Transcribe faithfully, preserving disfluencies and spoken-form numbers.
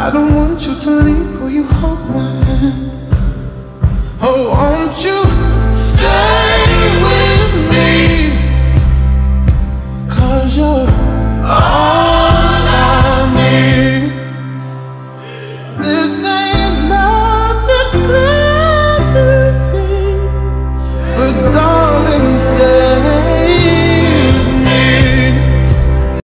I don't want you to leave. Will you hold my hand? Oh, won't you?